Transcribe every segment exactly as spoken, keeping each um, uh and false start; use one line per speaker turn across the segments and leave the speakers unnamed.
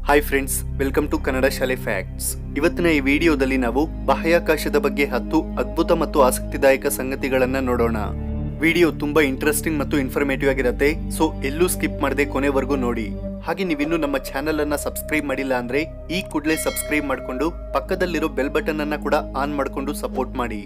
Hi friends, welcome to Kannada ಶಾಲೆ facts. ಇವತ್ತಿನ ಈ ವಿಡಿಯೋದಲ್ಲಿ ನಾವು ಬಾಹ್ಯಾಕಾಶದ ಬಗ್ಗೆ ಹತ್ತು ಅದ್ಭುತ ಮತ್ತು ಆಸಕ್ತಿದಾಯಕ ಸಂಗತಿಗಳನ್ನ ನೋಡೋಣ. ವಿಡಿಯೋ ತುಂಬಾ ಇಂಟ್ರೆಸ್ಟಿಂಗ್ ಮತ್ತು ಇನ್ಫಾರ್ಮೇಟಿವ್ ಆಗಿರುತ್ತೆ, ಸೊ ಎಲ್ಲೂ ಸ್ಕಿಪ್ ಮಾಡದೆ ಕೊನೆವರೆಗೂ ನೋಡಿ. ಹಾಗೆ ನೀವಿನ್ನೂ ನಮ್ಮ ಚಾನೆಲ್ ಅನ್ನ ಸಬ್ಸ್ಕ್ರೈಬ್ ಮಾಡಿಲ್ಲ ಅಂದ್ರೆ ಈ ಕೂಡಲೇ ಸಬ್ಸ್ಕ್ರೈಬ್ ಮಾಡಿಕೊಂಡು ಪಕ್ಕದಲ್ಲಿರೋ ಬೆಲ್ ಬಟನ್ ಅನ್ನ ಕೂಡ ಆನ್ ಮಾಡಿಕೊಂಡು ಸಪೋರ್ಟ್ ಮಾಡಿ.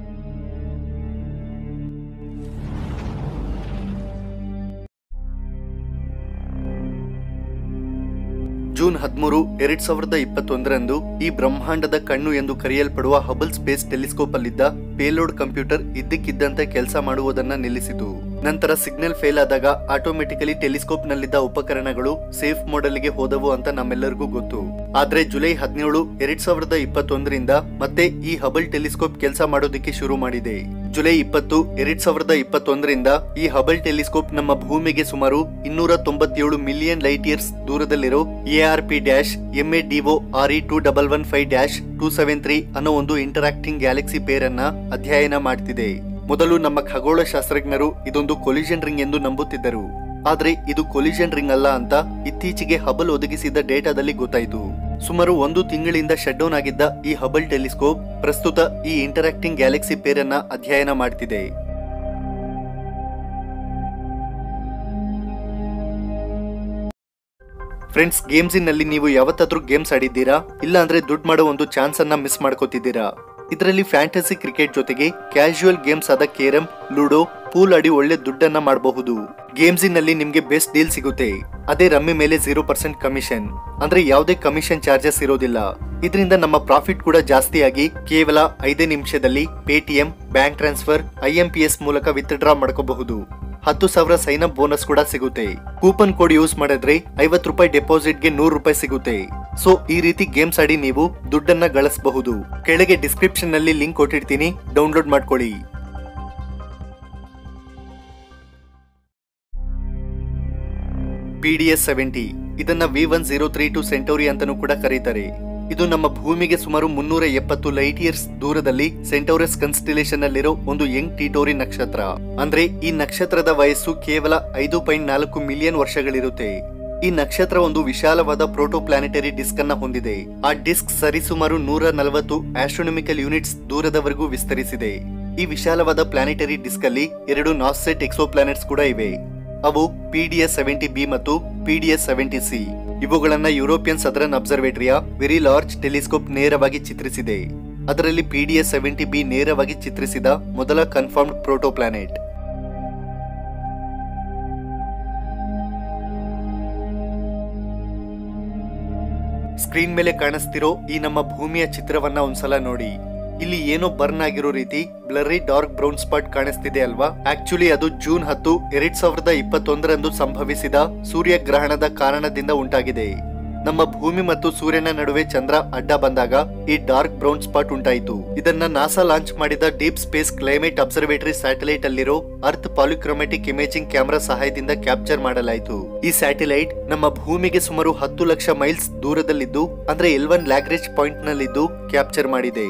ಜೂನ್ ಹದಿಮೂರು ಎರಡ್ ಸಾವಿರದ ಇಪ್ಪತ್ತೊಂದರಂದು ಈ ಬ್ರಹ್ಮಾಂಡದ ಕಣ್ಣು ಎಂದು ಕರೆಯಲ್ಪಡುವ ಹಬಲ್ ಸ್ಪೇಸ್ ಟೆಲಿಸ್ಕೋಪ್ ಅಲ್ಲಿದ್ದ ಪೇಲೋಡ್ ಕಂಪ್ಯೂಟರ್ ಇದ್ದಕ್ಕಿದ್ದಂತೆ ಕೆಲಸ ಮಾಡುವುದನ್ನ ನಿಲ್ಲಿಸಿತು. ನಂತರ ಸಿಗ್ನಲ್ ಫೇಲ್ ಆದಾಗ ಆಟೋಮೆಟಿಕಲಿ ಟೆಲಿಸ್ಕೋಪ್ ನಲ್ಲಿದ್ದ ಉಪಕರಣಗಳು ಸೇಫ್ ಮೋಡಲ್ಗೆ ಹೋದವು ಅಂತ ನಮ್ಮೆಲ್ಲರಿಗೂ ಗೊತ್ತು. ಆದ್ರೆ ಜುಲೈ ಹದಿನೇಳು ಎರಡ್ ಸಾವಿರದ ಇಪ್ಪತ್ತೊಂದರಿಂದ ಮತ್ತೆ ಈ ಹಬಲ್ ಟೆಲಿಸ್ಕೋಪ್ ಕೆಲಸ ಮಾಡೋದಕ್ಕೆ ಶುರು ಮಾಡಿದೆ. ಜುಲೈ ಇಪ್ಪತ್ತು ಎರಡ್ ಸಾವಿರದ ಇಪ್ಪತ್ತೊಂದರಿಂದ ಈ ಹಬಲ್ ಟೆಲಿಸ್ಕೋಪ್ ನಮ್ಮ ಭೂಮಿಗೆ ಸುಮಾರು ಇನ್ನೂರ ತೊಂಬತ್ತೇಳು ಮಿಲಿಯನ್ ಲೈಟ್ ಇಯರ್ಸ್ ದೂರದಲ್ಲಿರೋ A R P dash M A D O R E two double one five dash two seven three ಅನ್ನೋ ಒಂದು ಇಂಟರಾಕ್ಟಿಂಗ್ ಗ್ಯಾಲಕ್ಸಿ ಪೇರ್ ಅನ್ನ ಅಧ್ಯಯನ ಮಾಡ್ತಿದೆ. ಮೊದಲು ನಮ್ಮ ಖಗೋಳ ಶಾಸ್ತ್ರಜ್ಞರು ಇದೊಂದು ಕೊಲಿಷನ್ ರಿಂಗ್ ಎಂದು ನಂಬುತ್ತಿದ್ದರು. ಆದ್ರೆ ಇದು ಕೊಲಿಷನ್ ರಿಂಗ್ ಅಲ್ಲ ಅಂತ ಇತ್ತೀಚೆಗೆ ಹಬಲ್ ಒದಗಿಸಿದ ಡೇಟಾದಲ್ಲಿ ಗೊತ್ತಾಯಿತು. ಸುಮಾರು ಒಂದು ತಿಂಗಳಿಂದ ಶಟ್ ಡೌನ್ ಆಗಿದ್ದ ಈ ಹಬಲ್ ಟೆಲಿಸ್ಕೋಪ್ ಪ್ರಸ್ತುತ ಈ ಇಂಟರಾಕ್ಟಿಂಗ್ ಗ್ಯಾಲಕ್ಸಿ ಪೇರ್ ಅನ್ನ ಅಧ್ಯಯನ ಮಾಡ್ತಿದೆ. ಫ್ರೆಂಡ್ಸ್, ಗೇಮ್ಸ್ ನಲ್ಲಿ ನೀವು ಯಾವತ್ತಾದ್ರೂ ಗೇಮ್ಸ್ ಆಡಿದ್ದೀರಾ? ಇಲ್ಲ ಅಂದ್ರೆ ದುಡ್ಡು ಮಾಡೋ ಒಂದು ಚಾನ್ಸ್ ಅನ್ನ ಮಿಸ್ ಮಾಡ್ಕೋತಿದ್ದೀರಾ? ಇದರಲ್ಲಿ ಫ್ಯಾಂಟಸಿ ಕ್ರಿಕೆಟ್ ಜೊತೆಗೆ ಕ್ಯಾಶುಯಲ್ ಗೇಮ್ಸ್ ಆದ ಕೇರಂ, ಲೂಡೋ, ಪೂಲ್ ಆಡಿ ಒಳ್ಳೆ ದುಡ್ಡನ್ನ ಮಾಡಬಹುದು. ಗೇಮ್ಸ್ ನಲ್ಲಿ ನಿಮ್ಗೆ ಬೆಸ್ಟ್ ಡೀಲ್ ಸಿಗುತ್ತೆ. ಅದೇ ರಮ್ಮಿ ಮೇಲೆ ಜೀರೋ ಪರ್ಸೆಂಟ್ ಕಮಿಷನ್, ಅಂದ್ರೆ ಯಾವುದೇ ಕಮಿಷನ್ ಚಾರ್ಜಸ್ ಇರೋದಿಲ್ಲ. ಇದರಿಂದ ನಮ್ಮ ಪ್ರಾಫಿಟ್ ಕೂಡ ಜಾಸ್ತಿ ಆಗಿ ಕೇವಲ ಐದೇ ನಿಮಿಷದಲ್ಲಿ Paytm, bank transfer, I M P S ಮೂಲಕ ವಿತ್ ಡ್ರಾ ಮಾಡ್ಕೋಬಹುದು. ಹತ್ತು ಸಾವಿರ ಸೈನ್ ಅಪ್ ಬೋನಸ್ ಕೂಡ ಸಿಗುತ್ತೆ. ಕೂಪನ್ ಕೋಡ್ ಯೂಸ್ ಮಾಡಿದ್ರೆ ಐವತ್ತು ರೂಪಾಯಿ ಡೆಪಾಸಿಟ್ಗೆ ನೂರು ರೂಪಾಯಿ ಸಿಗುತ್ತೆ. ಸೊ ಈ ರೀತಿ ಗೇಮ್ಸ್ ಆಡಿ ನೀವು ದುಡ್ಡನ್ನ ಗಳಿಸಬಹುದು. ಕೆಳಗೆ ಡಿಸ್ಕ್ರಿಪ್ಷನ್ ನಲ್ಲಿ ಲಿಂಕ್ ಕೊಟ್ಟಿರ್ತೀನಿ, ಡೌನ್ಲೋಡ್ ಮಾಡ್ಕೊಳ್ಳಿ. ಪಿ ಡಿ ಎಸ್ ಸೆವೆಂಟಿ ಇದನ್ನ V one zero three two Centauri ಅಂತಾನೂ ಕೂಡ ಕರೀತಾರೆ. ಇದು ನಮ್ಮ ಭೂಮಿಗೆ ಸುಮಾರು ಮುನ್ನೂರ ಎಪ್ಪತ್ತು ಲೈಟ್ ಇಯರ್ಸ್ ದೂರದಲ್ಲಿ ಸೆಂಟೋರಸ್ ಕನ್ಸ್ಟಿಲೇಷನ್ ಅಲ್ಲಿರೋ ಒಂದು ಯಂಗ್ ಟಿಟೋರಿ ನಕ್ಷತ್ರ. ಅಂದ್ರೆ ಈ ನಕ್ಷತ್ರದ ವಯಸ್ಸು ಕೇವಲ ಐದು ಪಾಯಿಂಟ್ ನಾಲ್ಕು ಮಿಲಿಯನ್ ವರ್ಷಗಳಿರುತ್ತೆ. ಈ ನಕ್ಷತ್ರ ಒಂದು ವಿಶಾಲವಾದ ಪ್ರೋಟೋ ಪ್ಲಾನೆಟರಿ ಡಿಸ್ಕ್ ಅನ್ನ ಹೊಂದಿದೆ. ಆ ಡಿಸ್ಕ್ ಸರಿಸುಮಾರು ನೂರ ನಲವತ್ತು ಆಸ್ಟ್ರೋನಾಮಿಕಲ್ ಯೂನಿಟ್ಸ್ ದೂರದವರೆಗೂ ವಿಸ್ತರಿಸಿದೆ. ಈ ವಿಶಾಲವಾದ ಪ್ಲಾನೆಟರಿ ಡಿಸ್ಕ್ ಅಲ್ಲಿ ಎರಡು ನಾರ್ಸೆಟ್ ಎಕ್ಸೋ ಪ್ಲಾನೆಟ್ಸ್ ಕೂಡ ಇವೆ. ಅವು P D S seventy B ಮತ್ತು P D S seventy C. ಇವುಗಳನ್ನ ಯುರೋಪಿಯನ್ ಸದರನ್ ಅಬ್ಸರ್ವೇಟರಿಯ ವೆರಿ ಲಾರ್ಜ್ ಟೆಲಿಸ್ಕೋಪ್ ನೇರವಾಗಿ ಚಿತ್ರಿಸಿದೆ. ಅದರಲ್ಲಿ P D S seventy B ನೇರವಾಗಿ ಚಿತ್ರಿಸಿದ ಮೊದಲ ಕನ್ಫರ್ಮ್ಡ್ ಪ್ರೋಟೋ ಪ್ಲಾನೆಟ್. ಸ್ಕ್ರೀನ್ ಮೇಲೆ ಕಾಣಿಸ್ತಿರೋ ಈ ನಮ್ಮ ಭೂಮಿಯ ಚಿತ್ರವನ್ನ ಒಂದ್ಸಲ ನೋಡಿ. ಇಲ್ಲಿ ಏನೋ ಬರ್ನ್ ಆಗಿರೋ ರೀತಿ ಬ್ಲರಿ ಡಾರ್ಕ್ ಬ್ರೌನ್ ಸ್ಪಾಟ್ ಕಾಣಿಸ್ತಿದೆ ಅಲ್ವಾ? ಆಕ್ಚುಲಿ ಅದು ಜೂನ್ ಹತ್ತು ಎರಡ್ ಸಾವಿರದ ಇಪ್ಪತ್ತೊಂದರಂದು ಸಂಭವಿಸಿದ ಸೂರ್ಯಗ್ರಹಣದ ಕಾರಣದಿಂದ ಉಂಟಾಗಿದೆ. ನಮ್ಮ ಭೂಮಿ ಮತ್ತು ಸೂರ್ಯನ ನಡುವೆ ಚಂದ್ರ ಅಡ್ಡ ಬಂದಾಗ ಈ ಡಾರ್ಕ್ ಬ್ರೌನ್ ಸ್ಪಾಟ್ ಉಂಟಾಯಿತು. ಇದನ್ನ ನಾಸಾ ಲಾಂಚ್ ಮಾಡಿದ deep space climate observatory satellite ಅಲ್ಲಿರೋ ಅರ್ತ್ ಪಾಲಿಕ್ರೋಮ್ಯಾಟಿಕ್ ಇಮೇಜಿಂಗ್ ಕ್ಯಾಮೆರಾ ಸಹಾಯದಿಂದ ಕ್ಯಾಪ್ಚರ್ ಮಾಡಲಾಯಿತು. ಈ ಸ್ಯಾಟಲೈಟ್ ನಮ್ಮ ಭೂಮಿಗೆ ಸುಮಾರು ಹತ್ತು ಲಕ್ಷ ಮೈಲ್ಸ್ ದೂರದಲ್ಲಿದ್ದು, ಅಂದ್ರೆ ಎಲ್ ಒನ್ ಲ್ಯಾಗ್ರೇಂಜ್ ಪಾಯಿಂಟ್ ನಲ್ಲಿದ್ದು ಕ್ಯಾಪ್ಚರ್ ಮಾಡಿದೆ.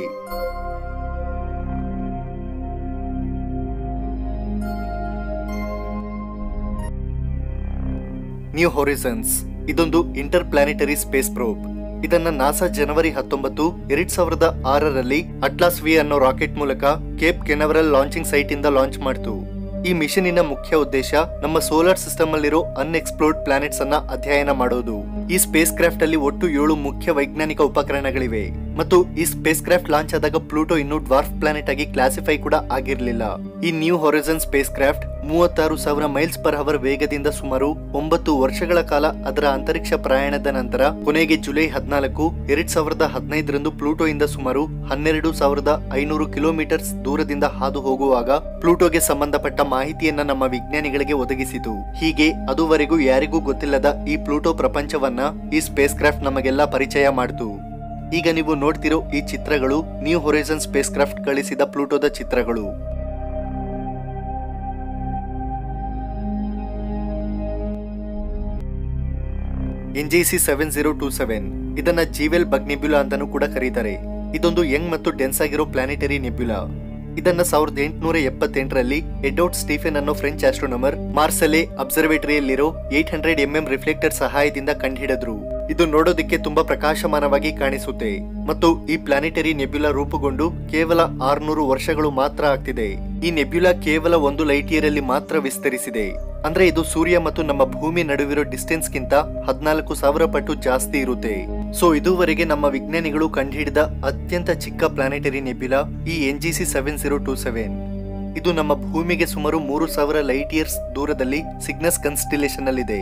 ನ್ಯೂ ಹೊರೈಸನ್ಸ್ ಇದೊಂದು ಇಂಟರ್ ಪ್ಲಾನೆಟರಿ ಸ್ಪೇಸ್ ಪ್ರೋಬ್. ಇದನ್ನ ನಾಸಾ ಜನವರಿ ಹತ್ತೊಂಬತ್ತು ಎರಡ್ ಸಾವಿರದ ಆರರಲ್ಲಿ ಅಟ್ಲಾಸ್ ವಿ ಅನ್ನೋ ರಾಕೆಟ್ ಮೂಲಕ ಕೇಪ್ ಕೆನವರಲ್ ಲಾಂಚಿಂಗ್ ಸೈಟ್ ಇಂದ ಲಾಂಚ್ ಮಾಡಿತು. ಈ ಮಿಷನಿನ ಮುಖ್ಯ ಉದ್ದೇಶ ನಮ್ಮ ಸೋಲಾರ್ ಸಿಸ್ಟಮ್ ಅಲ್ಲಿರೋ ಅನ್ಎಕ್ಸ್ಪ್ಲೋರ್ಡ್ ಪ್ಲಾನೆಟ್ಸ್ ಅನ್ನ ಅಧ್ಯಯನ ಮಾಡೋದು. ಈ ಸ್ಪೇಸ್ ಕ್ರಾಫ್ಟ್ ಅಲ್ಲಿ ಒಟ್ಟು ಏಳು ಮುಖ್ಯ ವೈಜ್ಞಾನಿಕ ಉಪಕರಣಗಳಿವೆ ಮತ್ತು ಈ ಸ್ಪೇಸ್ ಕ್ರಾಫ್ಟ್ ಲಾಂಚ್ ಆದಾಗ ಪ್ಲೂಟೋ ಇನ್ನೂ ಡ್ವಾರ್ಫ್ ಪ್ಲಾನೆಟ್ ಆಗಿ ಕ್ಲಾಸಿಫೈ ಕೂಡ ಆಗಿರಲಿಲ್ಲ. ಈ ನ್ಯೂ ಹೊರೈಸನ್ ಸ್ಪೇಸ್ ಕ್ರಾಫ್ಟ್ ಮೂವತ್ತಾರು ಸಾವಿರ ಮೈಲ್ಸ್ ಪರ್ ಅವರ್ ವೇಗದಿಂದ ಸುಮಾರು ಒಂಬತ್ತು ವರ್ಷಗಳ ಕಾಲ ಅದರ ಅಂತರಿಕ್ಷ ಪ್ರಯಾಣದ ನಂತರ ಕೊನೆಗೆ ಜುಲೈ ಹದಿನಾಲ್ಕು ಎರಡ್ ಸಾವಿರದ ಹದಿನೈದರಂದು ಪ್ಲೂಟೋ ಇಂದ ಸುಮಾರು ಹನ್ನೆರಡು ಸಾವಿರದ ಐನೂರು ಕಿಲೋಮೀಟರ್ಸ್ ದೂರದಿಂದ ಹಾದು ಹೋಗುವಾಗ ಪ್ಲೂಟೋಗೆ ಸಂಬಂಧಪಟ್ಟ ಮಾಹಿತಿಯನ್ನ ನಮ್ಮ ವಿಜ್ಞಾನಿಗಳಿಗೆ ಒದಗಿಸಿತು. ಹೀಗೆ ಅದುವರೆಗೂ ಯಾರಿಗೂ ಗೊತ್ತಿಲ್ಲದ ಈ ಪ್ಲೂಟೋ ಪ್ರಪಂಚವನ್ನ ಈ ಸ್ಪೇಸ್ ಕ್ರಾಫ್ಟ್ ನಮಗೆಲ್ಲ ಪರಿಚಯ ಮಾಡಿತು. ಈಗ ನೀವು ನೋಡ್ತಿರೋ ಈ ಚಿತ್ರಗಳು ನ್ಯೂ ಹೊರೈಸನ್ ಸ್ಪೇಸ್ ಕ್ರಾಫ್ಟ್ ಕಳಿಸಿದ ಪ್ಲೂಟೋದ ಚಿತ್ರಗಳು. N G C seven zero two seven ಇದನ್ನ ಜೀವೆಲ್ ಬಗ್ ನೆಬ್ಯುಲಾ ಅಂತಾನೂ ಕೂಡ ಕರೀತಾರೆ. ಇದೊಂದು ಯಂಗ್ ಮತ್ತು ಡೆನ್ಸ್ ಆಗಿರೋ ಪ್ಲಾನೆಟರಿ ನೆಬ್ಯುಲಾ. ಇದನ್ನ ಸಾವಿರದ ಎಂಟುನೂರ ಎಪ್ಪತ್ತೆಂಟರಲ್ಲಿ ಎಡ್ವರ್ಡ್ ಸ್ಟೀಫೆನ್ ಅನ್ನೋ ಫ್ರೆಂಚ್ ಆಸ್ಟ್ರೋನಮರ್ ಮಾರ್ಸೆಲೆ ಅಬ್ಸರ್ವೇಟರಿಯಲ್ಲಿರೋ eight hundred M M reflector ಸಹಾಯದಿಂದ ಕಂಡುಹಿಡಿದ್ರು. ಇದು ನೋಡೋದಿಕ್ಕೆ ತುಂಬಾ ಪ್ರಕಾಶಮಾನವಾಗಿ ಕಾಣಿಸುತ್ತೆ ಮತ್ತು ಈ ಪ್ಲಾನೆಟರಿ ನೆಬ್ಯುಲಾ ರೂಪುಗೊಂಡು ಕೇವಲ ಆರ್ನೂರು ವರ್ಷಗಳು ಮಾತ್ರ ಆಗ್ತಿದೆ. ಈ ನೆಬ್ಯುಲಾ ಕೇವಲ ಒಂದು ಲೈಟ್ ಇಯರ್ ಅಲ್ಲಿ ಮಾತ್ರ ವಿಸ್ತರಿಸಿದೆ. ಅಂದ್ರೆ ಇದು ಸೂರ್ಯ ಮತ್ತು ನಮ್ಮ ಭೂಮಿ ನಡುವಿರೋ ಡಿಸ್ಟೆನ್ಸ್ ಗಿಂತ ಹದಿನಾಲ್ಕು ಸಾವಿರ ಪಟ್ಟು ಜಾಸ್ತಿ ಇರುತ್ತೆ. ಸೊ ಇದುವರೆಗೆ ನಮ್ಮ ವಿಜ್ಞಾನಿಗಳು ಕಂಡುಹಿಡಿದ ಅತ್ಯಂತ ಚಿಕ್ಕ ಪ್ಲಾನೆಟರಿ ನೆಬ್ಯುಲಾ ಈ N G C seven zero two seven. ಇದು ನಮ್ಮ ಭೂಮಿಗೆ ಸುಮಾರು ಮೂರು ಸಾವಿರ ಲೈಟ್ ಇಯರ್ಸ್ ದೂರದಲ್ಲಿ ಸಿಗ್ನಸ್ ಕನ್ಸ್ಟಿಲೇಷನ್ ಅಲ್ಲಿದೆ.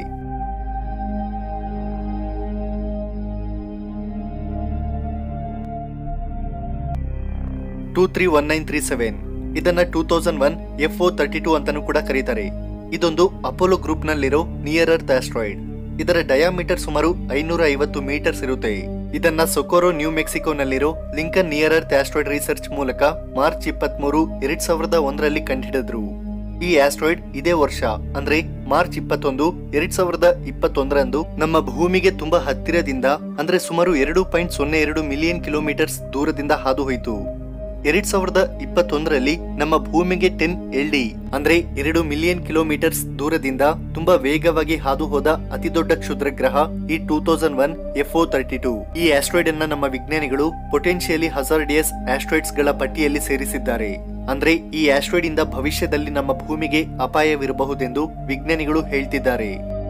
Two three one nine three seven ಇದನ್ನ two thousand one F O thirty two ಅಂತಾನೂ ಕೂಡ ಕರೀತಾರೆ. ಇದೊಂದು ಅಪೋಲೋ ಗ್ರೂಪ್ ನಲ್ಲಿರೋ ನಿಯರ್ ಅರ್ತ್ ಆಸ್ಟ್ರಾಯ್ಡ್. ಇದರ ಡಯಾಮೀಟರ್ ಸುಮಾರು ಐನೂರ ಐವತ್ತು ಮೀಟರ್ಸ್ ಇರುತ್ತೆ. ಇದನ್ನ ಸೊಕೊರೋ ನ್ಯೂ ಮೆಕ್ಸಿಕೋನಲ್ಲಿರೋ Lincoln near earth asteroid research ಮೂಲಕ ಮಾರ್ಚ್ ಇಪ್ಪತ್ತ್ ಮೂರು ಎರಡ್ ಸಾವಿರದ ಒಂದರಲ್ಲಿ ಕಂಡುಹಿಡಿದ್ರು. ಈ ಆಸ್ಟ್ರಾಯ್ಡ್ ಇದೇ ವರ್ಷ ಅಂದ್ರೆ ಮಾರ್ಚ್ ಇಪ್ಪತ್ತೊಂದು ಎರಡ್ ಸಾವಿರದ ಇಪ್ಪತ್ತೊಂದರಂದು ನಮ್ಮ ಭೂಮಿಗೆ ತುಂಬಾ ಹತ್ತಿರದಿಂದ ಅಂದ್ರೆ ಸುಮಾರು ಎರಡು ಪಾಯಿಂಟ್ ಸೊನ್ನೆ ಎರಡು ಮಿಲಿಯನ್ ಕಿಲೋಮೀಟರ್ಸ್ ದೂರದಿಂದ ಹಾದು ಹೋಯಿತು. ಎರಡ್ ಸಾವಿರದ ಇಪ್ಪತ್ತೊಂದರಲ್ಲಿ ನಮ್ಮ ಭೂಮಿಗೆ ಟೆನ್ ಎಲ್ ಡಿ ಅಂದ್ರೆ ಎರಡು ಮಿಲಿಯನ್ ಕಿಲೋಮೀಟರ್ಸ್ ದೂರದಿಂದ ತುಂಬಾ ವೇಗವಾಗಿ ಹಾದು ಹೋದ ಅತಿ ದೊಡ್ಡ ಕ್ಷುದ್ರ ಗ್ರಹ ಈ two thousand one F O thirty two. ಈ ಆಸ್ಟ್ರಾಯ್ಡ್ ಅನ್ನ ನಮ್ಮ ವಿಜ್ಞಾನಿಗಳು ಪೊಟೆನ್ಶಿಯಲಿ ಹಜಾರ್ಡಿಯಸ್ ಆಸ್ಟ್ರಾಯ್ಡ್ಸ್ ಗಳ ಪಟ್ಟಿಯಲ್ಲಿ ಸೇರಿಸಿದ್ದಾರೆ. ಅಂದ್ರೆ ಈ ಆಸ್ಟ್ರಾಯ್ಡ್ ಇಂದ ಭವಿಷ್ಯದಲ್ಲಿ ನಮ್ಮ ಭೂಮಿಗೆ ಅಪಾಯವಿರಬಹುದೆಂದು ವಿಜ್ಞಾನಿಗಳು ಹೇಳ್ತಿದ್ದಾರೆ.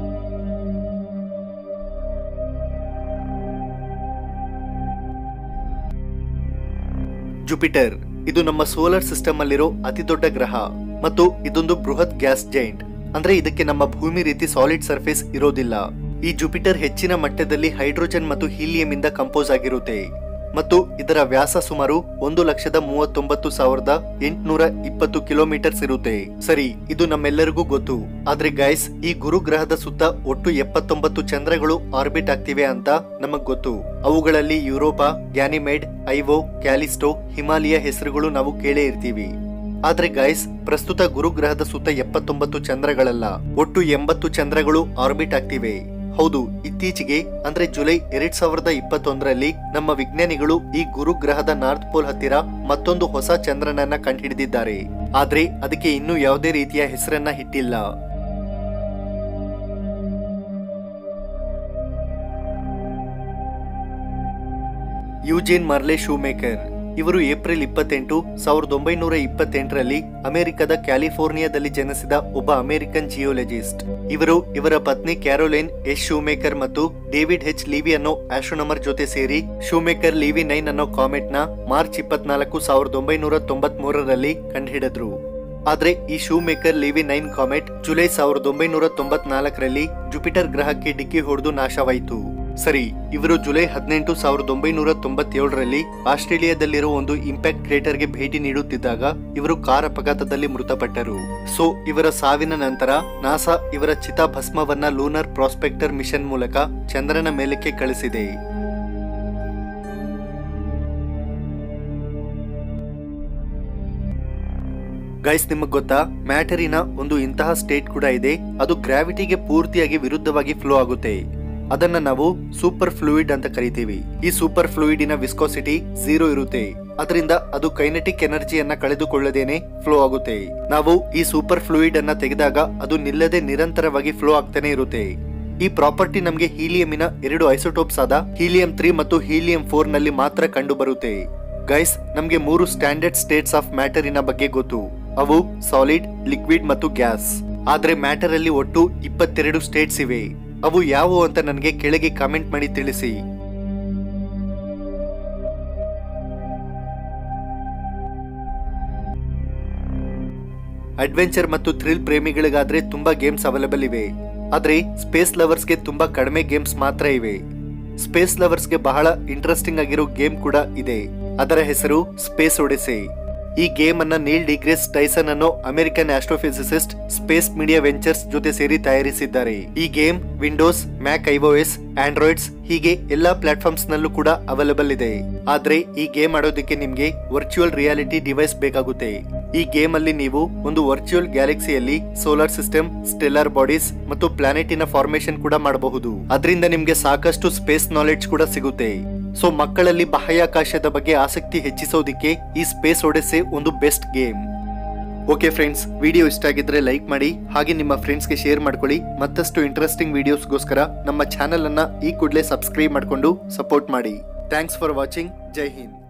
ಜುಪಿಟರ್ ಇದು ನಮ್ಮ ಸೋಲಾರ್ ಸಿಸ್ಟಮ್ ಅಲ್ಲಿರೋ ಅತಿ ದೊಡ್ಡ ಗ್ರಹ ಮತ್ತು ಇದೊಂದು ಬೃಹತ್ ಗ್ಯಾಸ್ ಜೈಂಟ್. ಅಂದ್ರೆ ಇದಕ್ಕೆ ನಮ್ಮ ಭೂಮಿ ರೀತಿ ಸಾಲಿಡ್ ಸರ್ಫೇಸ್ ಇರೋದಿಲ್ಲ. ಈ ಜುಪಿಟರ್ ಹೆಚ್ಚಿನ ಮಟ್ಟದಲ್ಲಿ ಹೈಡ್ರೋಜನ್ ಮತ್ತು ಹೀಲಿಯಂ ಇಂದ ಕಂಪೋಸ್ ಆಗಿರುತ್ತೆ ಮತ್ತು ಇದರ ವ್ಯಾಸ ಸುಮಾರು ಒಂದು ಲಕ್ಷದ ಮೂವತ್ತೊಂಬತ್ತು ಸಾವಿರದ ಎಂಟುನೂರ ಇಪ್ಪತ್ತು ಕಿಲೋಮೀಟರ್ಸ್ ಇರುತ್ತೆ. ಸರಿ, ಇದು ನಮ್ಮೆಲ್ಲರಿಗೂ ಗೊತ್ತು. ಆದ್ರೆ ಗೈಸ್, ಈ ಗುರು ಗ್ರಹದ ಸುತ್ತ ಒಟ್ಟು ಎಪ್ಪತ್ತೊಂಬತ್ತು ಚಂದ್ರಗಳು ಆರ್ಬಿಟ್ ಆಗ್ತಿವೆ ಅಂತ ನಮಗ್ ಗೊತ್ತು. ಅವುಗಳಲ್ಲಿ Europa, Ganymede, Io, Callisto, Himalia ಹೆಸರುಗಳು ನಾವು ಕೇಳೇ ಇರ್ತೀವಿ. ಆದ್ರೆ ಗೈಸ್, ಪ್ರಸ್ತುತ ಗುರು ಗ್ರಹದ ಸುತ್ತ ಎಪ್ಪತ್ತೊಂಬತ್ತು ಚಂದ್ರಗಳಲ್ಲ, ಒಟ್ಟು ಎಂಬತ್ತು ಚಂದ್ರಗಳು ಆರ್ಬಿಟ್ ಆಗ್ತಿವೆ. ಹೌದು, ಇತ್ತೀಚೆಗೆ ಅಂದ್ರೆ ಜುಲೈ ಎರಡ್ ಸಾವಿರದ ಇಪ್ಪತ್ತೊಂದರಲ್ಲಿ ನಮ್ಮ ವಿಜ್ಞಾನಿಗಳು ಈ ಗುರು ಗ್ರಹದ ನಾರ್ತ್ ಪೋಲ್ ಹತ್ತಿರ ಮತ್ತೊಂದು ಹೊಸ ಚಂದ್ರನನ್ನ ಕಂಡುಹಿಡಿದಿದ್ದಾರೆ. ಆದ್ರೆ ಅದಕ್ಕೆ ಇನ್ನೂ ಯಾವುದೇ ರೀತಿಯ ಹೆಸರನ್ನ ಇಟ್ಟಿಲ್ಲ. ಯೂಜೇನ್ ಮಾರ್ಲೆ ಶೂಮೇಕರ್ ಇವರು ಏಪ್ರಿಲ್ ಇಪ್ಪತ್ತೆಂಟು ಸಾವಿರದ ಒಂಬೈನೂರ ಇಪ್ಪತ್ತೆಂಟರಲ್ಲಿ ಅಮೆರಿಕದ ಕ್ಯಾಲಿಫೋರ್ನಿಯಾದಲ್ಲಿ ಜನಿಸಿದ ಒಬ್ಬ ಅಮೆರಿಕನ್ ಜಿಯೋಲಜಿಸ್ಟ್. ಇವರು ಇವರ ಪತ್ನಿ ಕ್ಯಾರೋಲೈನ್ ಎಸ್ ಶೂಮೇಕರ್ ಮತ್ತು ಡೇವಿಡ್ ಹೆಚ್ ಲೀವಿ ಅನ್ನೋ ಆಸ್ಟ್ರೋನಮರ್ ಜೊತೆ ಸೇರಿ ಶೂಮೇಕರ್ ಲೀವಿ ನೈನ್ ಅನ್ನೋ ಕಾಮೆಟ್ ನ ಮಾರ್ಚ್ ಇಪ್ಪತ್ನಾಲ್ಕು ಸಾವಿರದ ಒಂಬೈನೂರ ತೊಂಬತ್ ಮೂರರಲ್ಲಿ ಕಂಡುಹಿಡಿದ್ರು. ಆದ್ರೆ ಈ Shoemaker Levy nine comet July ಸಾವಿರದ ಒಂಬೈನೂರ ತೊಂಬತ್ ನಾಲ್ಕರಲ್ಲಿ ಜುಪಿಟರ್ ಗ್ರಹಕ್ಕೆ ಡಿಕ್ಕಿ ಹೊಡೆದು ನಾಶವಾಯಿತು. ಸರಿ, ಇವರು ಜುಲೈ ಹದಿನೆಂಟು ಸಾವಿರದ ಒಂಬೈನೂರ ತೊಂಬತ್ತೇಳರಲ್ಲಿ ಆಸ್ಟ್ರೇಲಿಯಾದಲ್ಲಿರೋ ಒಂದು ಇಂಪ್ಯಾಕ್ಟ್ ಕ್ರೇಟರ್ಗೆ ಭೇಟಿ ನೀಡುತ್ತಿದ್ದಾಗ ಇವರು ಕಾರ್ ಅಪಘಾತದಲ್ಲಿ ಮೃತಪಟ್ಟರು. ಸೊ ಇವರ ಸಾವಿನ ನಂತರ ನಾಸಾ ಇವರ ಚಿತಾಭಸ್ಮವನ್ನ ಲೂನರ್ ಪ್ರಾಸ್ಪೆಕ್ಟರ್ ಮಿಷನ್ ಮೂಲಕ ಚಂದ್ರನ ಮೇಲಕ್ಕೆ ಕಳಿಸಿದೆ. ಗೈಸ್, ನಿಮಗ್ ಗೊತ್ತಾ, ಮ್ಯಾಟರಿನ ಒಂದು ಇಂತಹ ಸ್ಟೇಟ್ ಕೂಡ ಇದೆ, ಅದು ಗ್ರಾವಿಟಿಗೆ ಪೂರ್ತಿಯಾಗಿ ವಿರುದ್ಧವಾಗಿ ಫ್ಲೋ ಆಗುತ್ತೆ. ಅದನ್ನ ನಾವು ಸೂಪರ್ ಫ್ಲೂಯಿಡ್ ಅಂತ ಕರಿತೀವಿ. ಈ ಸೂಪರ್ ಫ್ಲೂಯಿಡಿನ ವಿಸ್ಕೋಸಿಟಿ ಝೀರೋ ಇರುತ್ತೆ. ಅದರಿಂದ ಅದು ಕೈನೆಟಿಕ್ ಎನರ್ಜಿಯನ್ನ ಕಳೆದುಕೊಳ್ಳದೇನೆ ಫ್ಲೋ ಆಗುತ್ತೆ. ನಾವು ಈ ಸೂಪರ್ ಫ್ಲೂಯಿಡ್ ಅನ್ನ ತೆಗೆದಾಗ ಅದು ನಿಲ್ಲದೆ ನಿರಂತರವಾಗಿ ಫ್ಲೋ ಆಗ್ತಾನೆ ಇರುತ್ತೆ. ಈ ಪ್ರಾಪರ್ಟಿ ನಮಗೆ ಹೀಲಿಯಂನ ಎರಡು ಐಸೋಟೋಪ್ಸ್ ಆದ ಹೀಲಿಯಂ ತ್ರೀ ಮತ್ತು ಹೀಲಿಯಂ ಫೋರ್ ನಲ್ಲಿ ಮಾತ್ರ ಕಂಡು ಬರುತ್ತೆ. ಗೈಸ್, ನಮ್ಗೆ ಮೂರು ಸ್ಟ್ಯಾಂಡರ್ಡ್ ಸ್ಟೇಟ್ಸ್ ಆಫ್ ಮ್ಯಾಟರಿನ ಬಗ್ಗೆ ಗೊತ್ತು. ಅವು ಸಾಲಿಡ್, ಲಿಕ್ವಿಡ್ ಮತ್ತು ಗ್ಯಾಸ್. ಆದ್ರೆ ಮ್ಯಾಟರ್ ಅಲ್ಲಿ ಒಟ್ಟು ಇಪ್ಪತ್ತೆರಡು ಸ್ಟೇಟ್ಸ್ ಇವೆ. ಅವು ಯಾವುವು ಅಂತ ನನಗೆ ಕೆಳಗೆ ಕಾಮೆಂಟ್ ಮಾಡಿ ತಿಳಿಸಿ. ಅಡ್ವೆಂಚರ್ ಮತ್ತು ಥ್ರಿಲ್ ಪ್ರೇಮಿಗಳಿಗಾದ್ರೆ ತುಂಬಾ ಗೇಮ್ಸ್ ಅವೈಲೇಬಲ್ ಇವೆ. ಆದ್ರೆ ಸ್ಪೇಸ್ ಲವರ್ಸ್ಗೆ ತುಂಬಾ ಕಡಿಮೆ ಗೇಮ್ಸ್ ಮಾತ್ರ ಇವೆ. ಸ್ಪೇಸ್ ಲವರ್ಸ್ಗೆ ಬಹಳ ಇಂಟ್ರೆಸ್ಟಿಂಗ್ ಆಗಿರೋ ಗೇಮ್ ಕೂಡ ಇದೆ. ಅದರ ಹೆಸರು ಸ್ಪೇಸ್ ಒಡಿಸೆ. ಈ ಗೇಮ್ ಅನ್ನ ನೀಲ್ ಡಿಗ್ರೇಸ್ ಟೈಸನ್ ಅನ್ನೋ American astrophysicist space media ventures ಜೊತೆ ಸೇರಿ ತಯಾರಿಸಿದ್ದಾರೆ. ಈ game Windows, Mac iOS, Androids ಹೀಗೆ ಎಲ್ಲಾ ಪ್ಲಾಟ್ಫಾರ್ಮ್ಸ್ ನಲ್ಲೂ ಕೂಡ ಅವೈಲೇಬಲ್ ಇದೆ. ಆದ್ರೆ ಈ ಗೇಮ್ ಆಡೋದಕ್ಕೆ ನಿಮ್ಗೆ ವರ್ಚುವಲ್ ರಿಯಾಲಿಟಿ ಡಿವೈಸ್ ಬೇಕಾಗುತ್ತೆ. ಈ ಗೇಮ್ ಅಲ್ಲಿ ನೀವು ಒಂದು ವರ್ಚುವಲ್ ಗ್ಯಾಲಕ್ಸಿಯಲ್ಲಿ ಸೋಲಾರ್ ಸಿಸ್ಟಮ್, ಸ್ಟೆಲ್ಲರ್ ಬಾಡೀಸ್ ಮತ್ತು ಪ್ಲಾನೆಟಿನ ಫಾರ್ಮೇಶನ್ ಕೂಡ ಮಾಡಬಹುದು. ಅದರಿಂದ ನಿಮ್ಗೆ ಸಾಕಷ್ಟು ಸ್ಪೇಸ್ ನಾಲೆಡ್ಜ್ ಕೂಡ ಸಿಗುತ್ತೆ. ಸೊ ಮಕ್ಕಳಲ್ಲಿ ಬಾಹ್ಯಾಕಾಶದ ಬಗ್ಗೆ ಆಸಕ್ತಿ ಹೆಚ್ಚಿಸೋದಿಕ್ಕೆ ಈ ಸ್ಪೇಸ್ ಒಡಿಸೆ ಒಂದು best game. Okay friends, video ಇಷ್ಟ ಆಗಿದ್ರೆ ಲೈಕ್ ಮಾಡಿ, ಹಾಗೆ ನಿಮ್ಮ ಫ್ರೆಂಡ್ಸ್ಗೆ ಶೇರ್ ಮಾಡ್ಕೊಳ್ಳಿ. ಮತ್ತಷ್ಟು ಇಂಟ್ರೆಸ್ಟಿಂಗ್ ವಿಡಿಯೋಸ್ಗೋಸ್ಕರ ನಮ್ಮ ಚಾನೆಲ್ ಅನ್ನ ಈ ಕೂಡಲೇ ಸಬ್ಸ್ಕ್ರೈಬ್ ಮಾಡಿಕೊಂಡು ಸಪೋರ್ಟ್ ಮಾಡಿ. Thanks for watching. ಜೈ ಹಿಂದ್.